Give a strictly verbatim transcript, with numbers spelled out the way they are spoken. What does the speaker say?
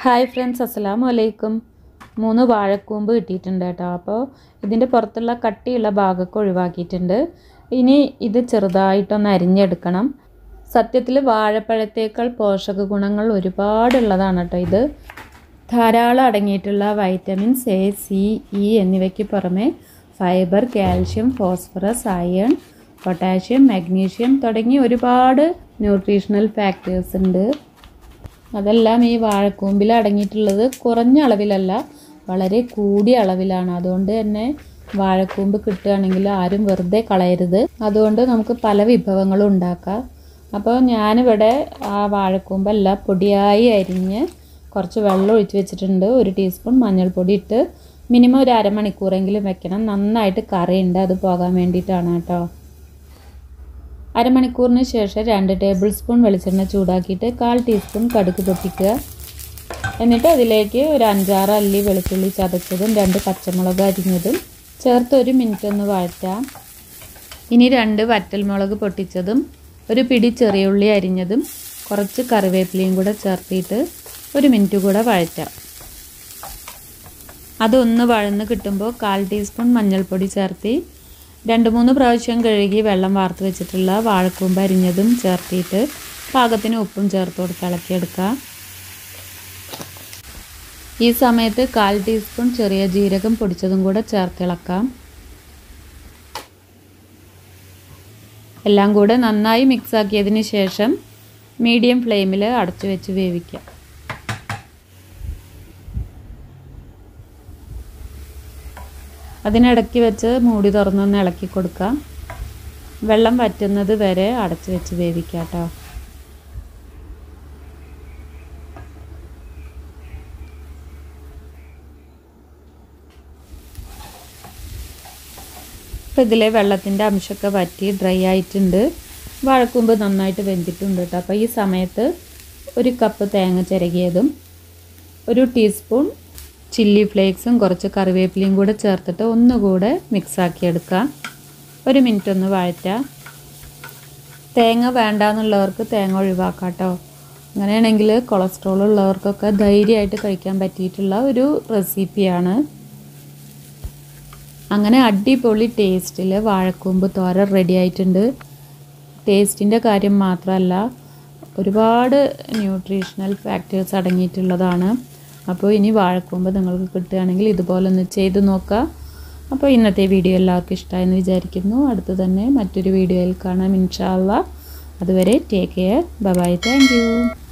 Hi friends, അസ്സലാമു അലൈക്കും. മൂന്ന് വാഴക്കൂമ്പ് കിട്ടിയിട്ടുണ്ട് കേട്ടോ. അപ്പോൾ ഇതിൻ്റെ പുറത്തുള്ള കട്ടിയുള്ള ഭാഗമൊക്കെ ഒഴിവാക്കിയിട്ടുണ്ട്. ഇനി ഇത് ചെറുതായിട്ടൊന്ന് അരിഞ്ഞെടുക്കണം. സത്യത്തിൽ വാഴപ്പഴത്തേക്കാൾ പോഷക ഗുണങ്ങൾ ഒരുപാടുള്ളതാണ് കേട്ടോ ഇത്. ധാരാളം അടങ്ങിയിട്ടുള്ള വൈറ്റമിൻസ് എ, സി, ഇ എന്നിവയ്ക്ക് പുറമെ fibre, calcium, phosphorus, iron, potassium, magnesium തുടങ്ങി ഒരുപാട് ന്യൂട്രീഷണൽ ഫാക്ടേഴ്സ് ഉണ്ട്. അതെല്ലാം ഈ വാഴക്കൂമ്പിൽ അടങ്ങിയിട്ടുള്ളത് കുറഞ്ഞ അളവിലല്ല, വളരെ കൂടിയ അളവിലാണ്. അതുകൊണ്ട് തന്നെ വാഴക്കൂമ്പ് കിട്ടുകയാണെങ്കിൽ ആരും വെറുതെ കളയരുത്. അതുകൊണ്ട് നമുക്ക് പല വിഭവങ്ങളും ഉണ്ടാക്കാം. അപ്പോൾ ഞാനിവിടെ ആ വാഴക്കൂമ്പെല്ലാം പൊടിയായി അരിഞ്ഞ് കുറച്ച് വെള്ളം ഒഴിച്ച് വെച്ചിട്ടുണ്ട്. ഒരു ടീസ്പൂൺ മഞ്ഞൾപ്പൊടി ഇട്ട് മിനിമം ഒരു അരമണിക്കൂറെങ്കിലും വെക്കണം. നന്നായിട്ട് കറിയുണ്ട്, അത് പോകാൻ വേണ്ടിയിട്ടാണ് കേട്ടോ. അരമണിക്കൂറിന് ശേഷം രണ്ട് ടേബിൾ സ്പൂൺ വെളിച്ചെണ്ണ ചൂടാക്കിയിട്ട് കാൽ ടീസ്പൂൺ കടുക് പൊട്ടിക്കുക. എന്നിട്ട് അതിലേക്ക് ഒരു അഞ്ചാറ് അല്ലി വെളുത്തുള്ളി ചതച്ചതും രണ്ട് പച്ചമുളക് അരിഞ്ഞതും ചേർത്ത് ഒരു മിനിറ്റ് ഒന്ന് വഴറ്റാം. ഇനി രണ്ട് വറ്റൽമുളക് പൊട്ടിച്ചതും ഒരു പിടി ചെറിയ ഉള്ളി അരിഞ്ഞതും കുറച്ച് കറിവേപ്പിലയും കൂടെ ചേർത്തിട്ട് ഒരു മിനിറ്റ് കൂടെ വഴറ്റാം. അതൊന്ന് വഴന്ന് കിട്ടുമ്പോൾ കാൽ ടീസ്പൂൺ മഞ്ഞൾപ്പൊടി ചേർത്തി രണ്ട് മൂന്ന് പ്രാവശ്യം കഴുകി വെള്ളം വാർത്ത് വെച്ചിട്ടുള്ള വാഴക്കൂമ്പ് അരിഞ്ഞതും ചേർത്തിട്ട് പാകത്തിന് ഉപ്പും ചേർത്ത് കൊടുത്ത് ഇളക്കിയെടുക്കാം. ഈ സമയത്ത് കാൽ ടീസ്പൂൺ ചെറിയ ജീരകം പൊടിച്ചതും കൂടെ ചേർത്തിളക്കാം. എല്ലാം കൂടെ നന്നായി മിക്സാക്കിയതിന് ശേഷം മീഡിയം ഫ്ലെയിമിൽ അടച്ചു വെച്ച് വേവിക്കാം. അതിനിടയ്ക്ക് വെച്ച് മൂടി തുറന്നൊന്ന് ഇളക്കി കൊടുക്കാം. വെള്ളം വറ്റുന്നത് വരെ അടച്ചു വെച്ച് വേവിക്കാം കേട്ടോ. ഇപ്പം ഇതിലെ വെള്ളത്തിൻ്റെ അംശമൊക്കെ വറ്റി ഡ്രൈ ആയിട്ടുണ്ട്. വാഴക്കൂമ്പ് നന്നായിട്ട് വെന്തിട്ടുണ്ട് കേട്ടോ. അപ്പോൾ ഈ സമയത്ത് ഒരു കപ്പ് തേങ്ങ ചിരകിയതും ഒരു ടീസ്പൂൺ ചില്ലി ഫ്ലേക്സും കുറച്ച് കറിവേപ്പിലയും കൂടെ ചേർത്തിട്ട് ഒന്നുകൂടെ മിക്സാക്കിയെടുക്കാം. ഒരു മിനിറ്റ് ഒന്ന് വഴറ്റാം. തേങ്ങ വേണ്ടാന്നുള്ളവർക്ക് തേങ്ങ ഒഴിവാക്കാം കേട്ടോ. അങ്ങനെയാണെങ്കിൽ കൊളസ്ട്രോൾ ഉള്ളവർക്കൊക്കെ ധൈര്യമായിട്ട് കഴിക്കാൻ പറ്റിയിട്ടുള്ള ഒരു റെസിപ്പിയാണ്. അങ്ങനെ അടിപൊളി ടേസ്റ്റിൽ വാഴക്കൂമ്പ് തോരൻ റെഡി ആയിട്ടുണ്ട്. ടേസ്റ്റിൻ്റെ കാര്യം മാത്രമല്ല, ഒരുപാട് ന്യൂട്രീഷണൽ ഫാക്ടേഴ്സ് അടങ്ങിയിട്ടുള്ളതാണ്. അപ്പോൾ ഇനി വാഴക്കൂമ്പ് നിങ്ങൾക്ക് കിട്ടുകയാണെങ്കിൽ ഇതുപോലെ ഒന്ന് ചെയ്ത് നോക്കുക. അപ്പോൾ ഇന്നത്തെ വീഡിയോ എല്ലാവർക്കും ഇഷ്ടമായെന്ന് വിചാരിക്കുന്നു. അടുത്ത് തന്നെ മറ്റൊരു വീഡിയോയിൽ കാണാം ഇൻഷാ അല്ലാഹ്. അതുവരെ take care, bye bye, thank U.